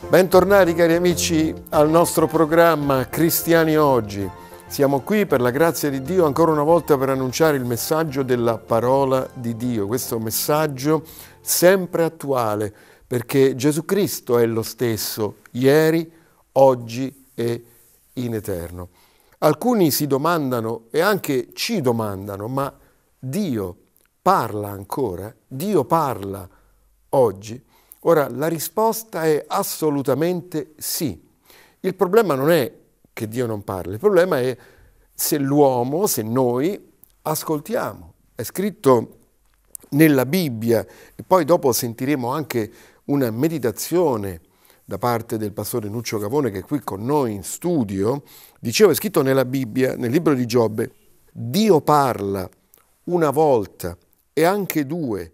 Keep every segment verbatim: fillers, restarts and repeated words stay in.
Bentornati cari amici al nostro programma Cristiani Oggi. Siamo qui per la grazia di Dio ancora una volta per annunciare il messaggio della parola di Dio, questo messaggio sempre attuale perché Gesù Cristo è lo stesso ieri, oggi e in eterno. Alcuni si domandano e anche ci domandano, ma Dio parla ancora? Dio parla oggi? Ora, la risposta è assolutamente sì. Il problema non è che Dio non parli, il problema è se l'uomo, se noi ascoltiamo. È scritto nella Bibbia e poi dopo sentiremo anche una meditazione da parte del pastore Nuccio Gavone che è qui con noi in studio. Dicevo, è scritto nella Bibbia, nel libro di Giobbe, Dio parla una volta e anche due,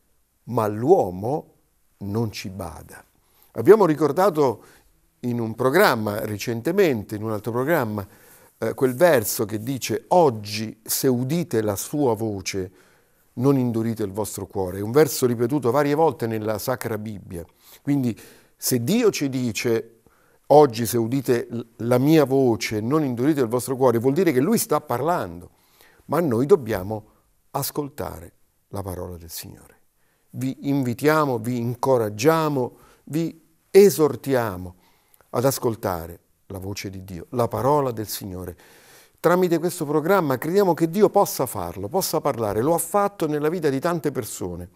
ma l'uomo non ci bada. Abbiamo ricordato in un programma recentemente, in un altro programma, eh, quel verso che dice: oggi se udite la sua voce non indurite il vostro cuore. È un verso ripetuto varie volte nella Sacra Bibbia. Quindi se Dio ci dice oggi se udite la mia voce non indurite il vostro cuore, vuol dire che Lui sta parlando, ma noi dobbiamo ascoltare la parola del Signore. Vi invitiamo, vi incoraggiamo, vi esortiamo ad ascoltare la voce di Dio, la parola del Signore. Tramite questo programma crediamo che Dio possa farlo, possa parlare. Lo ha fatto nella vita di tante persone.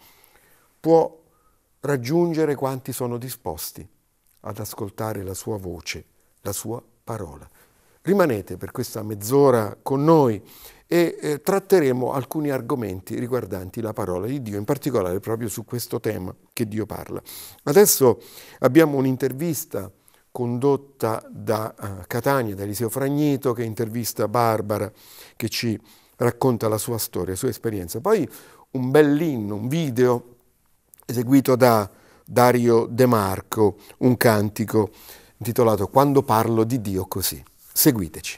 Può raggiungere quanti sono disposti ad ascoltare la sua voce, la sua parola. Rimanete per questa mezz'ora con noi e eh, tratteremo alcuni argomenti riguardanti la parola di Dio, in particolare proprio su questo tema che Dio parla. Adesso abbiamo un'intervista condotta da uh, Catania, da Eliseo Fragnito, che intervista Barbara, che ci racconta la sua storia, la sua esperienza. Poi un bell'inno, un video eseguito da Dario De Marco, un cantico intitolato Quando parlo di Dio così. Seguiteci.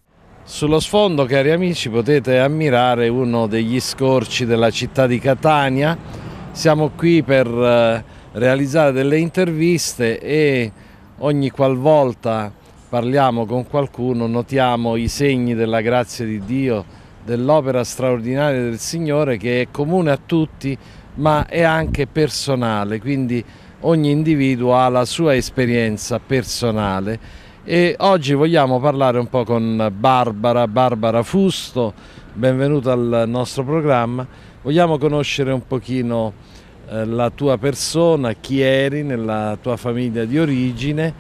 Sullo sfondo, cari amici, potete ammirare uno degli scorci della città di Catania. Siamo qui per eh, realizzare delle interviste e ogni qualvolta parliamo con qualcuno notiamo i segni della grazia di Dio, dell'opera straordinaria del Signore che è comune a tutti ma è anche personale, quindi ogni individuo ha la sua esperienza personale. E oggi vogliamo parlare un po' con Barbara, Barbara Fusto, benvenuta al nostro programma. Vogliamo conoscere un pochino eh, la tua persona, chi eri nella tua famiglia di origine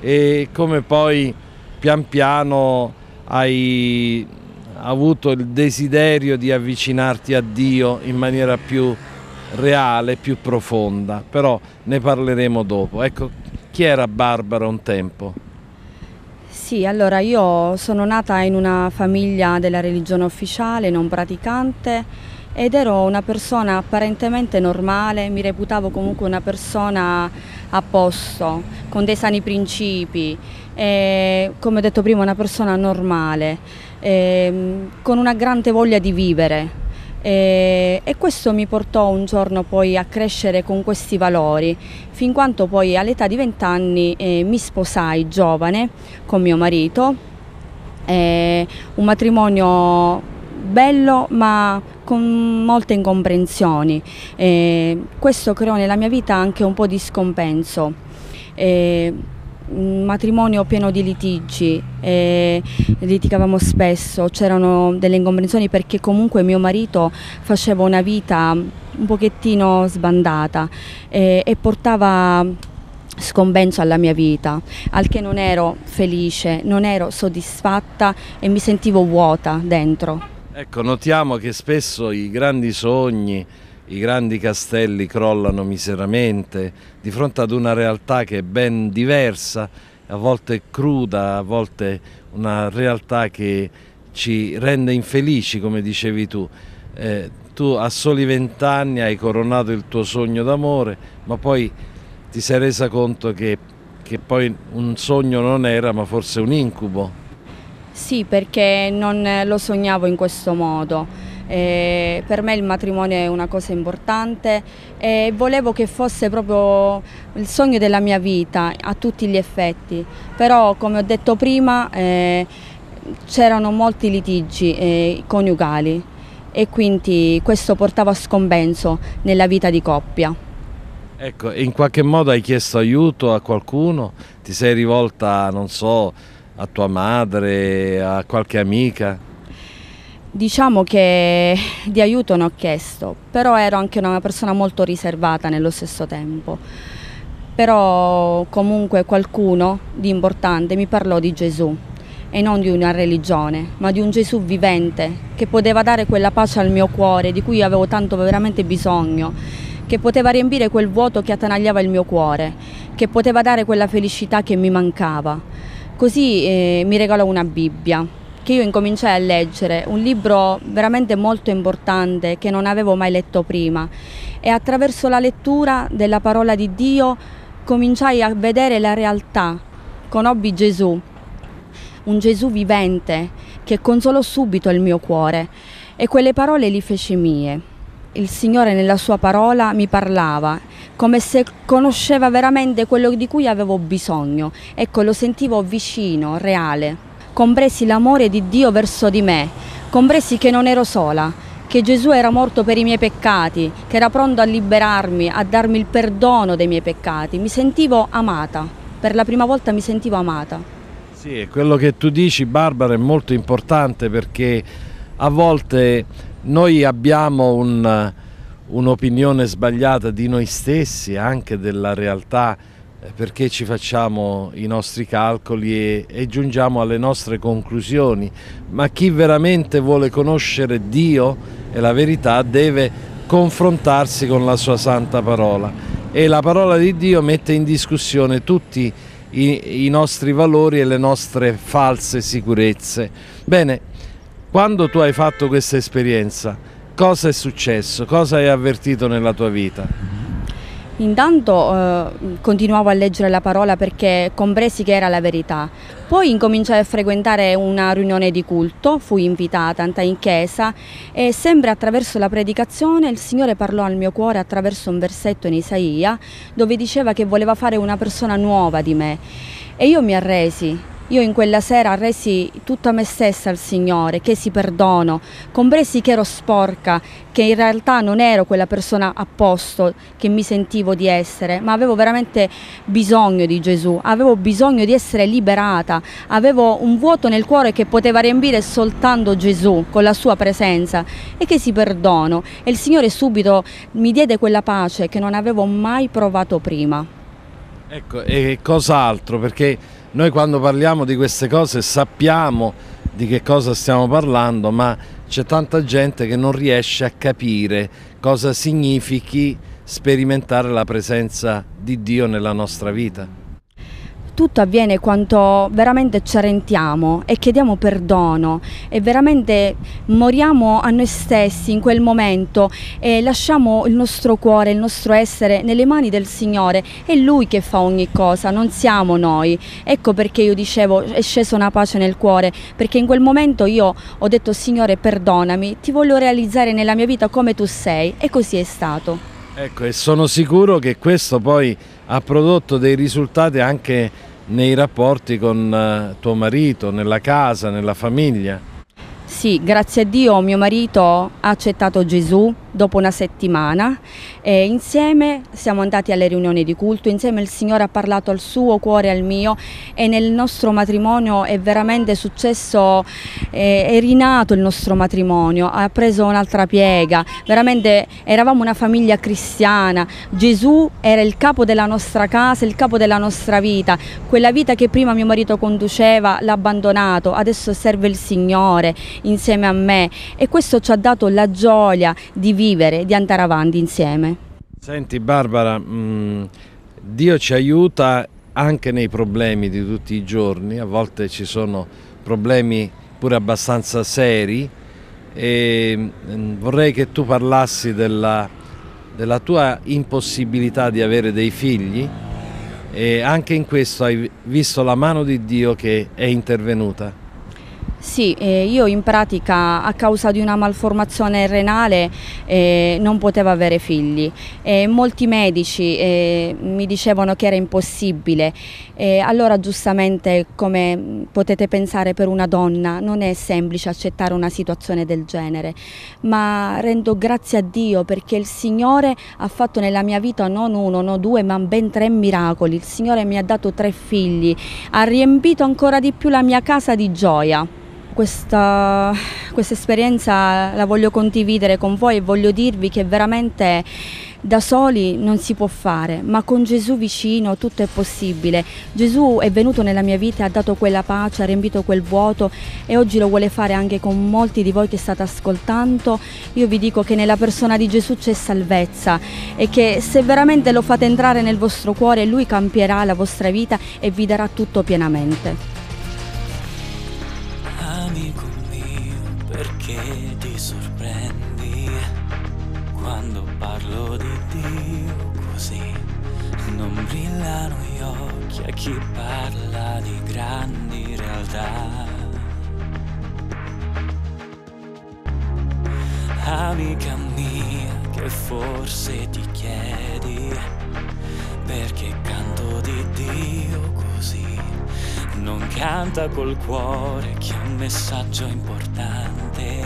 e come poi pian piano hai avuto il desiderio di avvicinarti a Dio in maniera più reale, più profonda, però ne parleremo dopo. Ecco, chi era Barbara un tempo? Sì, allora io sono nata in una famiglia della religione ufficiale, non praticante, ed ero una persona apparentemente normale, mi reputavo comunque una persona a posto, con dei sani principi, e, come ho detto prima, una persona normale, e, con una grande voglia di vivere. E, e questo mi portò un giorno poi a crescere con questi valori, fin quando poi all'età di vent'anni eh, mi sposai giovane con mio marito, eh, un matrimonio bello ma con molte incomprensioni. Eh, questo creò nella mia vita anche un po' di scompenso. Eh, un matrimonio pieno di litigi, eh, litigavamo spesso, c'erano delle incomprensioni perché comunque mio marito faceva una vita un pochettino sbandata eh, e portava scompenso alla mia vita, al che non ero felice, non ero soddisfatta e mi sentivo vuota dentro. Ecco, notiamo che spesso i grandi sogni, i grandi castelli crollano miseramente di fronte ad una realtà che è ben diversa, a volte cruda, a volte una realtà che ci rende infelici, come dicevi tu. Eh, tu a soli vent'anni hai coronato il tuo sogno d'amore, ma poi ti sei resa conto che, che poi un sogno non era, ma forse un incubo. Sì, perché non lo sognavo in questo modo. Eh, per me il matrimonio è una cosa importante e volevo che fosse proprio il sogno della mia vita a tutti gli effetti, però come ho detto prima eh, c'erano molti litigi eh, coniugali e quindi questo portava a scompenso nella vita di coppia. Ecco, in qualche modo hai chiesto aiuto a qualcuno? Ti sei rivolta, non so, a tua madre, a qualche amica? Diciamo che di aiuto ne ho chiesto, però ero anche una persona molto riservata nello stesso tempo. Però comunque qualcuno di importante mi parlò di Gesù e non di una religione, ma di un Gesù vivente che poteva dare quella pace al mio cuore di cui avevo tanto veramente bisogno, che poteva riempire quel vuoto che attanagliava il mio cuore, che poteva dare quella felicità che mi mancava. Così eh, mi regalò una Bibbia, che io incominciai a leggere, un libro veramente molto importante che non avevo mai letto prima, e attraverso la lettura della parola di Dio cominciai a vedere la realtà, conobbi Gesù, un Gesù vivente che consolò subito il mio cuore e quelle parole li feci mie. Il Signore nella sua parola mi parlava come se conosceva veramente quello di cui avevo bisogno, ecco, lo sentivo vicino, reale. Compresi l'amore di Dio verso di me, compresi che non ero sola, che Gesù era morto per i miei peccati, che era pronto a liberarmi, a darmi il perdono dei miei peccati. Mi sentivo amata, per la prima volta mi sentivo amata. Sì, e quello che tu dici, Barbara, è molto importante, perché a volte noi abbiamo un, un'opinione sbagliata di noi stessi, anche della realtà, perché ci facciamo i nostri calcoli e, e giungiamo alle nostre conclusioni, ma chi veramente vuole conoscere Dio e la verità deve confrontarsi con la sua santa parola, e la parola di Dio mette in discussione tutti i, i nostri valori e le nostre false sicurezze. Bene, quando tu hai fatto questa esperienza, cosa è successo? Cosa hai avvertito nella tua vita? Intanto eh, continuavo a leggere la parola perché compresi che era la verità. Poi incominciai a frequentare una riunione di culto, fui invitata, andai in chiesa e sempre attraverso la predicazione il Signore parlò al mio cuore attraverso un versetto in Isaia dove diceva che voleva fare una persona nuova di me e io mi arresi. Io in quella sera arresi tutta me stessa al Signore, chiesi perdono, compresi che ero sporca, che in realtà non ero quella persona a posto che mi sentivo di essere, ma avevo veramente bisogno di Gesù, avevo bisogno di essere liberata, avevo un vuoto nel cuore che poteva riempire soltanto Gesù con la sua presenza, e chiesi perdono e il Signore subito mi diede quella pace che non avevo mai provato prima. Ecco, e cos'altro? Perché noi quando parliamo di queste cose sappiamo di che cosa stiamo parlando, ma c'è tanta gente che non riesce a capire cosa significhi sperimentare la presenza di Dio nella nostra vita. Tutto avviene quando veramente ci arrentiamo e chiediamo perdono e veramente moriamo a noi stessi in quel momento e lasciamo il nostro cuore, il nostro essere nelle mani del Signore. È Lui che fa ogni cosa, non siamo noi. Ecco perché io dicevo è scesa una pace nel cuore, perché in quel momento io ho detto Signore perdonami, ti voglio realizzare nella mia vita come tu sei, e così è stato. Ecco, e sono sicuro che questo poi ha prodotto dei risultati anche nei rapporti con tuo marito, nella casa, nella famiglia. Sì, grazie a Dio mio marito ha accettato Gesù dopo una settimana e insieme siamo andati alle riunioni di culto, insieme il Signore ha parlato al suo cuore e al mio, e nel nostro matrimonio è veramente successo, è, è rinato il nostro matrimonio, ha preso un'altra piega, veramente eravamo una famiglia cristiana, Gesù era il capo della nostra casa, il capo della nostra vita, quella vita che prima mio marito conduceva l'ha abbandonato, adesso serve il Signore insieme a me, e questo ci ha dato la gioia di vivere, di andare avanti insieme. Senti Barbara, mh, Dio ci aiuta anche nei problemi di tutti i giorni, a volte ci sono problemi pure abbastanza seri, e mh, vorrei che tu parlassi della, della tua impossibilità di avere dei figli, e anche in questo hai visto la mano di Dio che è intervenuta. Sì, eh, io in pratica a causa di una malformazione renale eh, non potevo avere figli e molti medici eh, mi dicevano che era impossibile. E allora giustamente, come potete pensare, per una donna non è semplice accettare una situazione del genere, ma rendo grazie a Dio perché il Signore ha fatto nella mia vita non uno, non due, ma ben tre miracoli. Il Signore mi ha dato tre figli, ha riempito ancora di più la mia casa di gioia. Questa, questa esperienza la voglio condividere con voi e voglio dirvi che veramente da soli non si può fare, ma con Gesù vicino tutto è possibile. Gesù è venuto nella mia vita e ha dato quella pace, ha riempito quel vuoto e oggi lo vuole fare anche con molti di voi che state ascoltando. Io vi dico che nella persona di Gesù c'è salvezza e che se veramente lo fate entrare nel vostro cuore, Lui cambierà la vostra vita e vi darà tutto pienamente. Amico mio, perché ti sorprendi quando parlo di Dio così? Non brillano gli occhi a chi parla di grandi realtà. Amica mia, che forse ti chiedi perché canto di Dio così. Non canta col cuore chi ha un messaggio importante.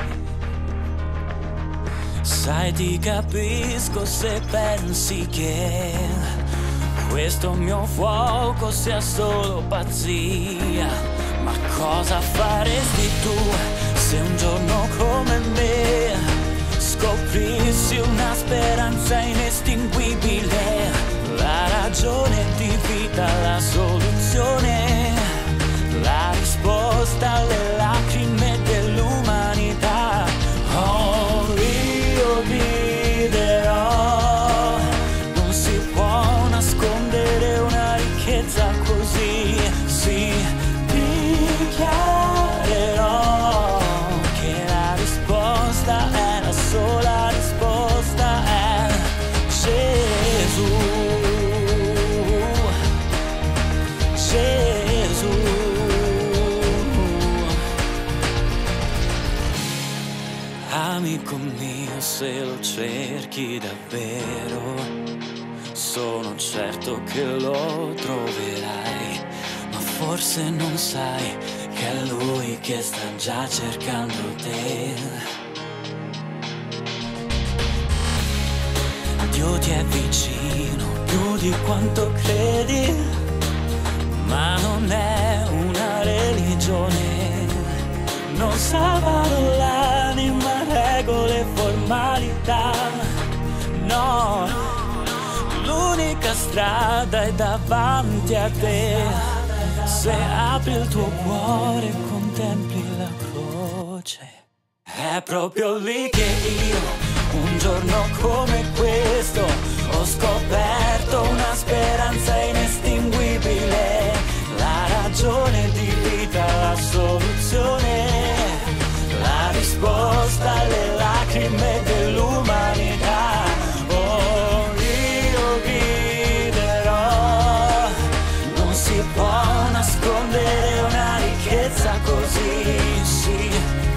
Sai, ti capisco se pensi che questo mio fuoco sia solo pazzia. Ma cosa faresti tu se un giorno come me scoprissi una speranza inestinguibile? La ragione di vita, la soluzione, la risposta alle lacrime dell'umanità. Oh, io griderò, non si può nascondere una ricchezza così. Sì, dichiarerò che la risposta è la sola risposta, è Gesù. Amico mio, se lo cerchi davvero, sono certo che lo troverai, ma forse non sai che è Lui che sta già cercando te. Dio ti è vicino più di quanto credi, ma non è una religione, non salvano l'anima, regole, formalità, no, l'unica strada è davanti a te, se apri il tuo cuore e contempli la croce, è proprio lì che io, un giorno come questo, ho scoperto una speranza inestinguibile, la ragione di vita, la soluzione, la risposta alle lacrime dell'umanità. Oh, io griderò, non si può nascondere una ricchezza così, sì,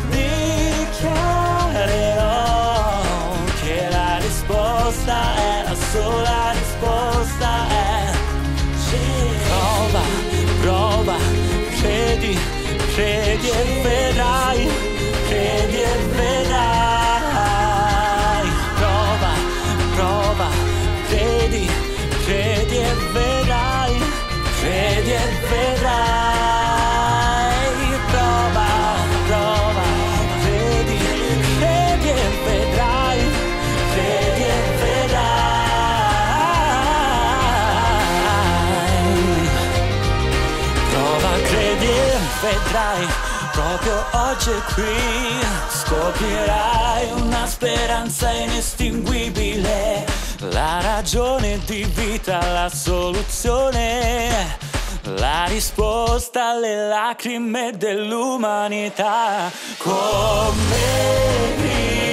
dichiarerò che la risposta è la sola risposta, è prova, prova, credi, credi e vedrai, credi e vedrai, prova, prova, credi, credi e vedrai, credi e vedrai, prova, prova, credi, credi e vedrai, credi e vedrai, prova, credi e vedrai, proprio oggi e qui scoprirai una speranza inestinguibile, la ragione di vita, la soluzione, la risposta alle lacrime dell'umanità. Come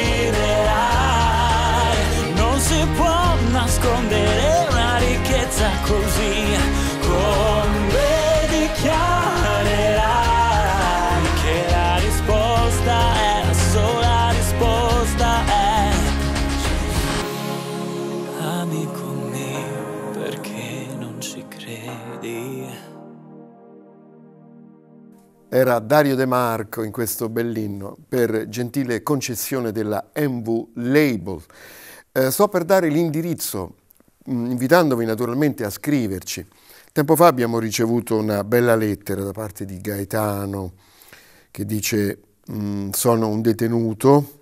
griderai, non si può nascondere una ricchezza così, come dichiarerai che lì. Era Dario De Marco in questo bell'inno per gentile concessione della M V Label. Eh, sto per dare l'indirizzo, mh, invitandovi naturalmente a scriverci. Tempo fa abbiamo ricevuto una bella lettera da parte di Gaetano che dice mh, sono un detenuto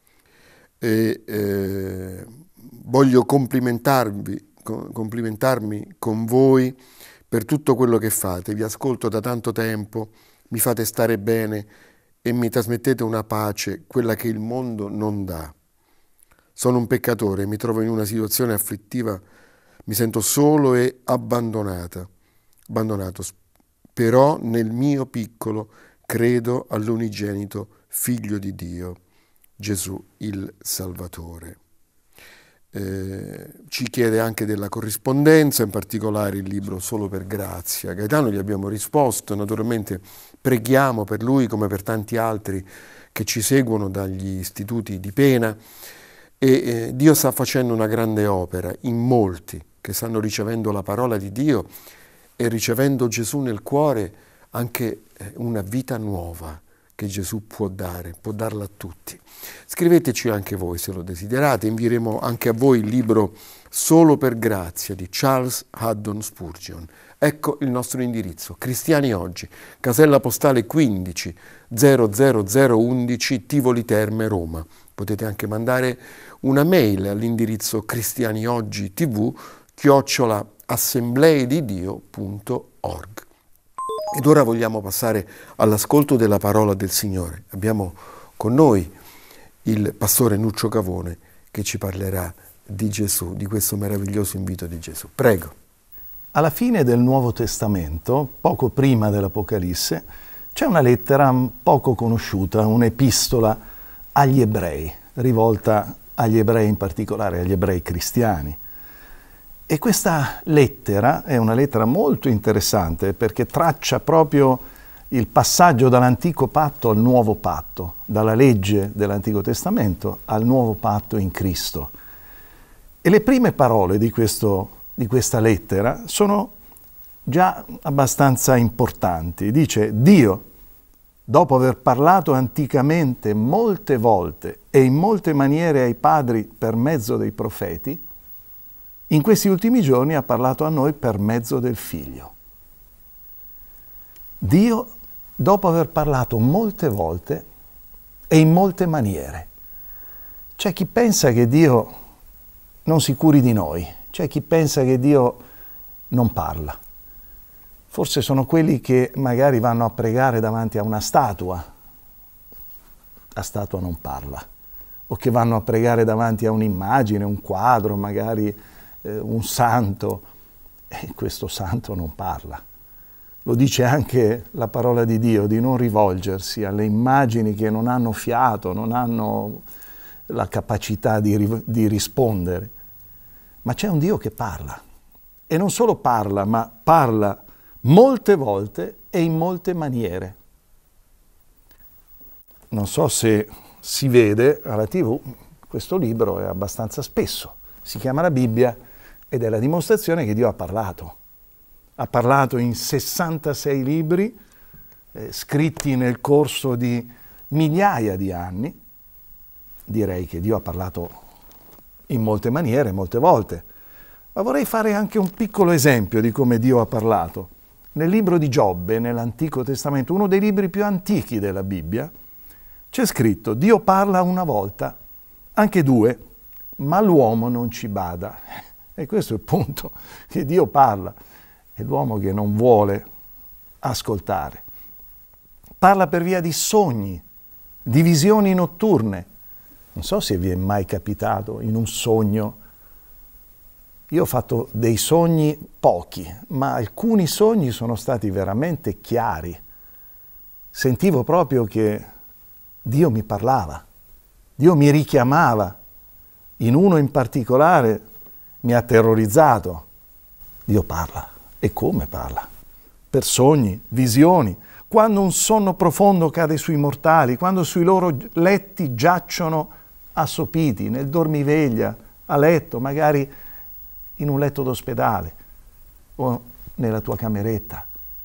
e eh, voglio complimentarvi, complimentarmi con voi per tutto quello che fate. Vi ascolto da tanto tempo, mi fate stare bene e mi trasmettete una pace, quella che il mondo non dà. Sono un peccatore, mi trovo in una situazione afflittiva, mi sento solo e abbandonata, abbandonato, però nel mio piccolo credo all'unigenito Figlio di Dio, Gesù il Salvatore. Eh, ci chiede anche della corrispondenza, in particolare il libro Solo per Grazia. Gaetano gli abbiamo risposto, naturalmente preghiamo per lui come per tanti altri che ci seguono dagli istituti di pena e eh, Dio sta facendo una grande opera in molti che stanno ricevendo la parola di Dio e ricevendo Gesù nel cuore anche eh, una vita nuova che Gesù può dare, può darla a tutti. Scriveteci anche voi se lo desiderate, invieremo anche a voi il libro Solo per Grazia di Charles Haddon Spurgeon. Ecco il nostro indirizzo, Cristiani Oggi, casella postale quindici zero zero zero undici Tivoli Terme, Roma. Potete anche mandare una mail all'indirizzo cristianioggi.tv chiocciola assembleiedidio punto org. Ed ora vogliamo passare all'ascolto della parola del Signore. Abbiamo con noi il pastore Nuccio Cavone che ci parlerà di Gesù, di questo meraviglioso invito di Gesù. Prego. Alla fine del Nuovo Testamento, poco prima dell'Apocalisse, c'è una lettera poco conosciuta, un'epistola agli ebrei, rivolta agli ebrei in particolare, agli ebrei cristiani. E questa lettera è una lettera molto interessante perché traccia proprio il passaggio dall'antico patto al nuovo patto, dalla legge dell'Antico Testamento al nuovo patto in Cristo. E le prime parole di, questo, di questa lettera sono già abbastanza importanti. Dice: Dio, dopo aver parlato anticamente molte volte e in molte maniere ai padri per mezzo dei profeti, in questi ultimi giorni ha parlato a noi per mezzo del Figlio. Dio, dopo aver parlato molte volte e in molte maniere. C'è chi pensa che Dio non si curi di noi, c'è chi pensa che Dio non parla. Forse sono quelli che magari vanno a pregare davanti a una statua, la statua non parla, o che vanno a pregare davanti a un'immagine, un quadro, magari eh, un santo, e questo santo non parla. Lo dice anche la parola di Dio, di non rivolgersi alle immagini che non hanno fiato, non hanno la capacità di, di rispondere. Ma c'è un Dio che parla. E non solo parla, ma parla molte volte e in molte maniere. Non so se si vede alla tivù, questo libro è abbastanza spesso. Si chiama la Bibbia ed è la dimostrazione che Dio ha parlato. Ha parlato in sessantasei libri, eh, scritti nel corso di migliaia di anni. Direi che Dio ha parlato in molte maniere, molte volte. Ma vorrei fare anche un piccolo esempio di come Dio ha parlato. Nel libro di Giobbe, nell'Antico Testamento, uno dei libri più antichi della Bibbia, c'è scritto: Dio parla una volta, anche due, ma l'uomo non ci bada. E questo è il punto, che Dio parla. È l'uomo che non vuole ascoltare. Parla per via di sogni, di visioni notturne. Non so se vi è mai capitato in un sogno. Io ho fatto dei sogni pochi, ma alcuni sogni sono stati veramente chiari. Sentivo proprio che Dio mi parlava, Dio mi richiamava. In uno in particolare mi ha terrorizzato. Dio parla. E come parla? Per sogni, visioni. Quando un sonno profondo cade sui mortali, quando sui loro letti giacciono assopiti, nel dormiveglia, a letto, magari in un letto d'ospedale o nella tua cameretta.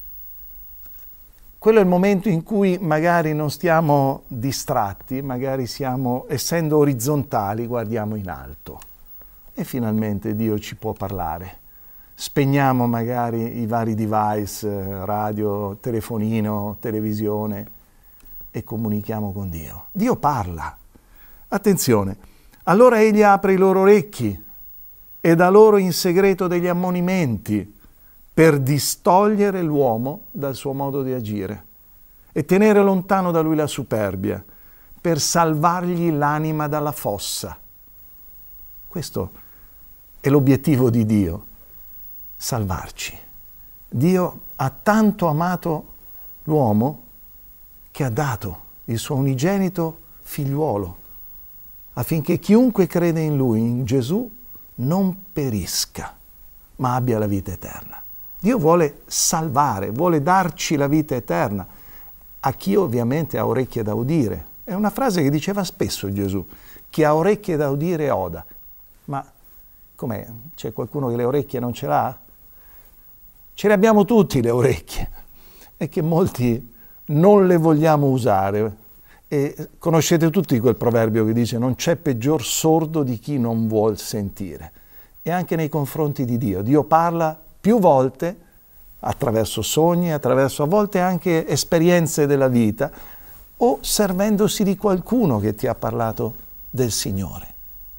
Quello è il momento in cui magari non stiamo distratti, magari siamo, essendo orizzontali, guardiamo in alto e finalmente Dio ci può parlare. Spegniamo magari i vari device, radio, telefonino, televisione e comunichiamo con Dio. Dio parla. Attenzione, allora Egli apre i loro orecchi e dà loro in segreto degli ammonimenti per distogliere l'uomo dal suo modo di agire e tenere lontano da lui la superbia, per salvargli l'anima dalla fossa. Questo è l'obiettivo di Dio, salvarci. Dio ha tanto amato l'uomo che ha dato il suo unigenito figliuolo, affinché chiunque crede in Lui, in Gesù, non perisca, ma abbia la vita eterna. Dio vuole salvare, vuole darci la vita eterna, a chi ovviamente ha orecchie da udire. È una frase che diceva spesso Gesù, chi ha orecchie da udire oda. Ma com'è? C'è qualcuno che le orecchie non ce l'ha? Ce le abbiamo tutti le orecchie, è che molti non le vogliamo usare. E conoscete tutti quel proverbio che dice non c'è peggior sordo di chi non vuol sentire. E anche nei confronti di Dio. Dio parla più volte attraverso sogni, attraverso a volte anche esperienze della vita o servendosi di qualcuno che ti ha parlato del Signore.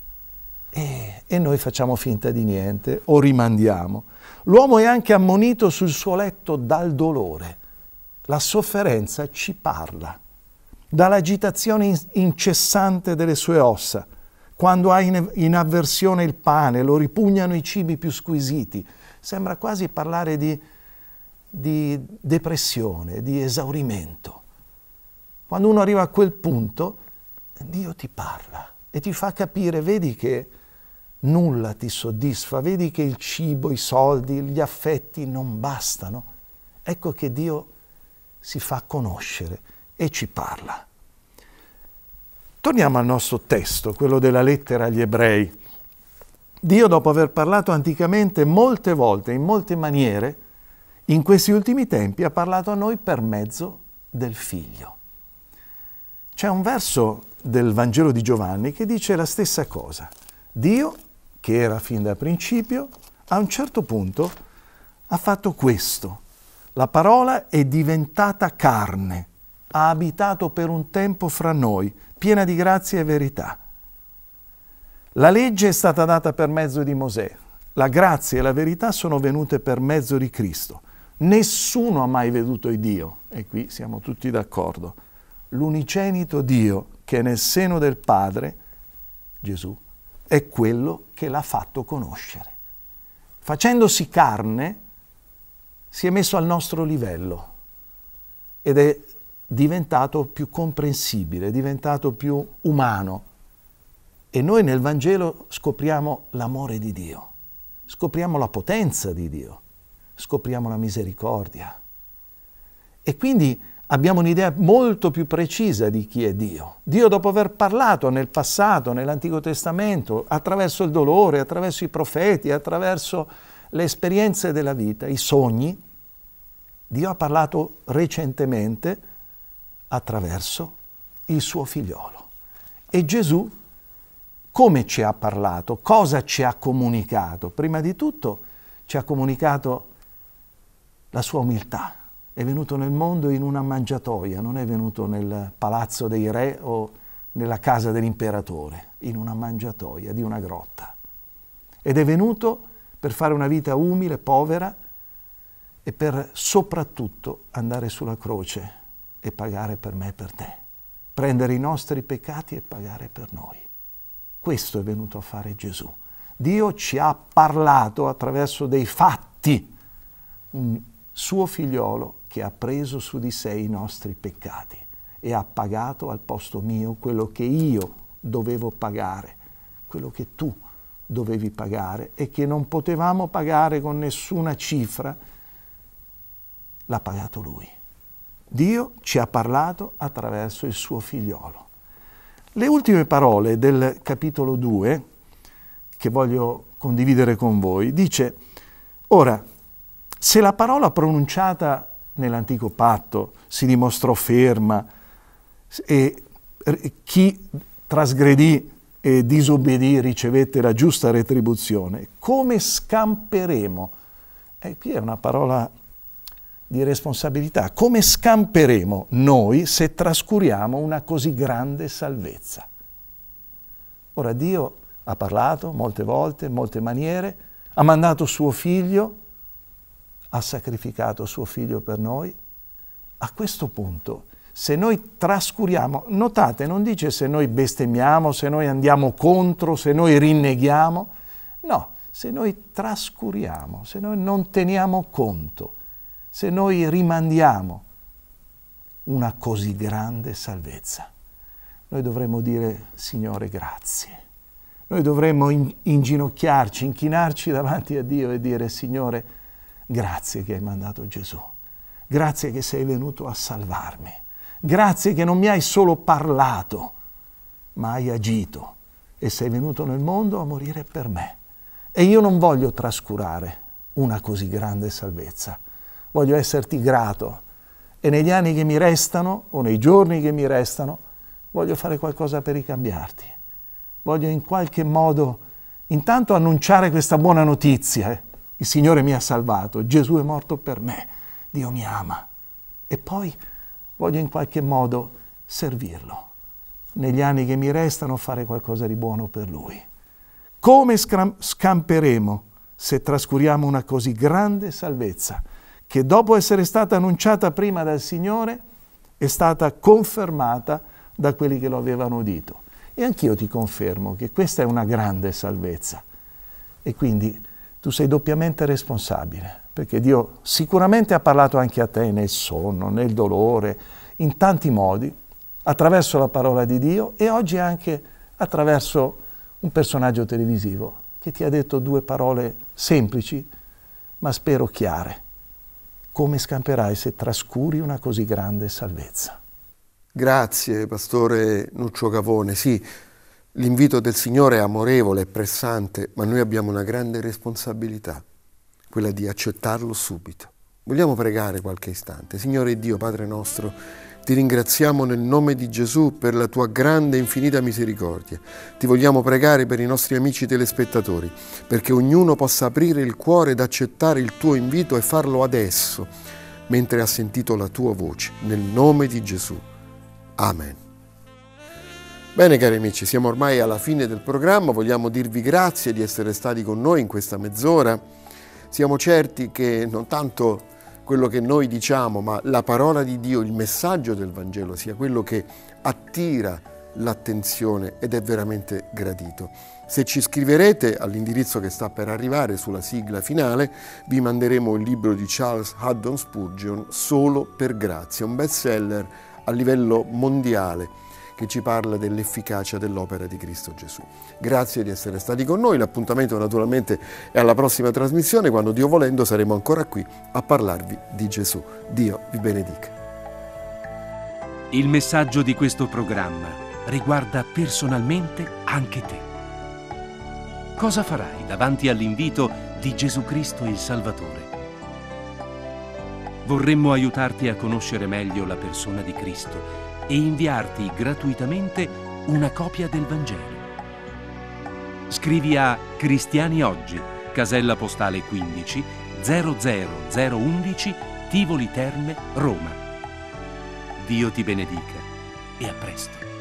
E, e noi facciamo finta di niente o rimandiamo. L'uomo è anche ammonito sul suo letto dal dolore. La sofferenza ci parla. Dall'agitazione incessante delle sue ossa, quando ha in, in avversione il pane, lo ripugnano i cibi più squisiti. Sembra quasi parlare di, di depressione, di esaurimento. Quando uno arriva a quel punto, Dio ti parla e ti fa capire, vedi che nulla ti soddisfa, vedi che il cibo, i soldi, gli affetti non bastano. Ecco che Dio si fa conoscere e ci parla. Torniamo al nostro testo, quello della lettera agli Ebrei. Dio, dopo aver parlato anticamente molte volte, in molte maniere, in questi ultimi tempi ha parlato a noi per mezzo del Figlio. C'è un verso del Vangelo di Giovanni che dice la stessa cosa. Dio, che era fin da principio, a un certo punto ha fatto questo. La parola è diventata carne, ha abitato per un tempo fra noi, piena di grazia e verità. La legge è stata data per mezzo di Mosè, la grazia e la verità sono venute per mezzo di Cristo. Nessuno ha mai veduto il Dio, e qui siamo tutti d'accordo. L'unigenito Dio che è nel seno del Padre, Gesù, è quello che l'ha fatto conoscere. Facendosi carne, si è messo al nostro livello ed è diventato più comprensibile, è diventato più umano. E noi nel Vangelo scopriamo l'amore di Dio, scopriamo la potenza di Dio, scopriamo la misericordia. E quindi abbiamo un'idea molto più precisa di chi è Dio. Dio, dopo aver parlato nel passato, nell'Antico Testamento, attraverso il dolore, attraverso i profeti, attraverso le esperienze della vita, i sogni, Dio ha parlato recentemente attraverso il suo figliolo. E Gesù come ci ha parlato? Cosa ci ha comunicato? Prima di tutto ci ha comunicato la sua umiltà. È venuto nel mondo in una mangiatoia, non è venuto nel palazzo dei re o nella casa dell'imperatore, in una mangiatoia di una grotta. Ed è venuto per fare una vita umile, povera e per soprattutto andare sulla croce e pagare per me e per te, prendere i nostri peccati e pagare per noi. Questo è venuto a fare Gesù. Dio ci ha parlato attraverso dei fatti, un suo figliolo che ha preso su di sé i nostri peccati e ha pagato al posto mio quello che io dovevo pagare, quello che tu dovevi pagare e che non potevamo pagare con nessuna cifra, l'ha pagato Lui. Dio ci ha parlato attraverso il suo figliolo. Le ultime parole del capitolo due, che voglio condividere con voi, dice: ora, Se la parola pronunciata nell'antico patto si dimostrò ferma e chi trasgredì e disobbedì ricevette la giusta retribuzione, come scamperemo? E qui è una parola di responsabilità. Come scamperemo noi se trascuriamo una così grande salvezza? Ora Dio ha parlato molte volte, in molte maniere, ha mandato suo figlio, ha sacrificato suo figlio per noi. A questo punto, se noi trascuriamo, notate, non dice se noi bestemmiamo, se noi andiamo contro, se noi rinneghiamo, no, se noi trascuriamo, se noi non teniamo conto, se noi rimandiamo una così grande salvezza, noi dovremmo dire, Signore, grazie. Noi dovremmo in, inginocchiarci, inchinarci davanti a Dio e dire, Signore, grazie che hai mandato Gesù, grazie che sei venuto a salvarmi, grazie che non mi hai solo parlato, ma hai agito e sei venuto nel mondo a morire per me. E io non voglio trascurare una così grande salvezza, voglio esserti grato e negli anni che mi restano o nei giorni che mi restano voglio fare qualcosa per ricambiarti. Voglio in qualche modo intanto annunciare questa buona notizia. Eh? Il Signore mi ha salvato, Gesù è morto per me, Dio mi ama. E poi voglio in qualche modo servirlo. Negli anni che mi restano fare qualcosa di buono per Lui. Come scamperemo se trascuriamo una così grande salvezza che dopo essere stata annunciata prima dal Signore è stata confermata da quelli che lo avevano udito. E anch'io ti confermo che questa è una grande salvezza. E quindi tu sei doppiamente responsabile, perché Dio sicuramente ha parlato anche a te nel sonno, nel dolore, in tanti modi, attraverso la parola di Dio e oggi anche attraverso un personaggio televisivo che ti ha detto due parole semplici, ma spero chiare. Come scamperai se trascuri una così grande salvezza? Grazie, Pastore Nuccio Cavone. Sì, l'invito del Signore è amorevole e pressante, ma noi abbiamo una grande responsabilità, quella di accettarlo subito. Vogliamo pregare qualche istante. Signore Dio, Padre nostro, ti ringraziamo nel nome di Gesù per la tua grande e infinita misericordia. Ti vogliamo pregare per i nostri amici telespettatori, perché ognuno possa aprire il cuore ed accettare il tuo invito e farlo adesso, mentre ha sentito la tua voce, nel nome di Gesù. Amen. Bene cari amici, siamo ormai alla fine del programma, vogliamo dirvi grazie di essere stati con noi in questa mezz'ora. Siamo certi che non tanto quello che noi diciamo, ma la parola di Dio, il messaggio del Vangelo sia quello che attira l'attenzione ed è veramente gradito. Se ci scriverete all'indirizzo che sta per arrivare sulla sigla finale, vi manderemo il libro di Charles Haddon Spurgeon, Solo per grazia, un bestseller a livello mondiale che ci parla dell'efficacia dell'opera di Cristo Gesù. Grazie di essere stati con noi, l'appuntamento naturalmente è alla prossima trasmissione, quando Dio volendo saremo ancora qui a parlarvi di Gesù. Dio vi benedica. Il messaggio di questo programma riguarda personalmente anche te. Cosa farai davanti all'invito di Gesù Cristo il Salvatore? Vorremmo aiutarti a conoscere meglio la persona di Cristo e inviarti gratuitamente una copia del Vangelo. Scrivi a Cristiani Oggi, casella postale quindici zero zero zero undici, Tivoli Terme, Roma. Dio ti benedica e a presto.